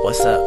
What's up?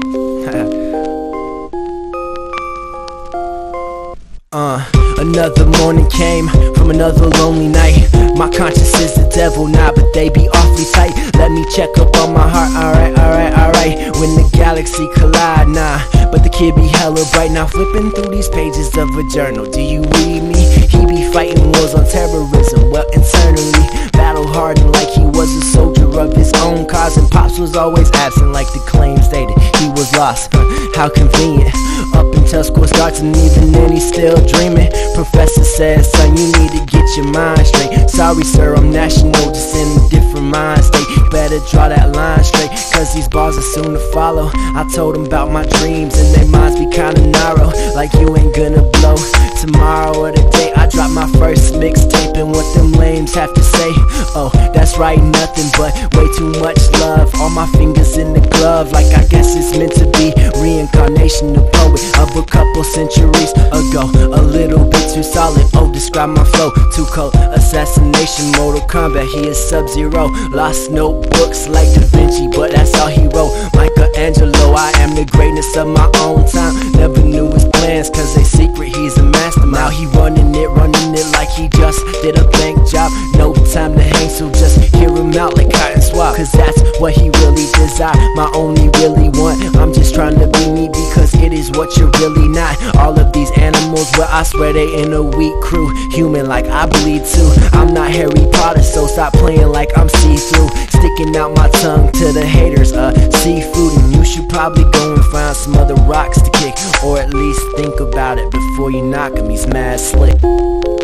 Another morning came from another lonely night. My conscience is the devil now, but they be awfully tight. Let me check up on my heart, alright. When the galaxy collide, nah, but the kid be hella bright. Now flipping through these pages of a journal, do you read me? He be fighting wars on terrorism, well internally battle hardened like he was a soldier of his own cause. And Pops was always absent like the claim stated he was lost. How convenient. Up until school starts and even then he's still dreaming. Professor says, son, you need to get your mind straight. Sorry sir, I'm national, just in a different mind state. You better draw that line straight, cause these bars are soon to follow. I told them about my dreams and their minds be kinda narrow, like you ain't gonna blow tomorrow or the day I drop my first mixtape. And what them lames have to say, oh, that's right, nothing but way too much love. All my fingers in the glove, like I guess it's meant to be. Reincarnation of poet of a couple centuries ago. A little bit too solid, oh, describe my flow. Too cold, assassination, Mortal Kombat, he is Sub-Zero. Lost notebooks like Da Vinci, but that's all he wrote. Michelangelo, I am the greatness of my own time. Never knew his plans, cause they secret, he's a mastermind. Now he running it like he just did a bank job. No time to hang, so just hear him out like cotton swab, cause that's what he really desire, my only really want. I'm just trying to be me, because it is what you're really not. All of these animals, well I swear they in a weak crew. Human like I bleed too. I'm not Harry Potter, so stop playing like I'm see-through. Sticking out my tongue to the haters, seafood. And you should probably go and find some other rocks to kick, or at least think about it before you knock him, he's mad slick.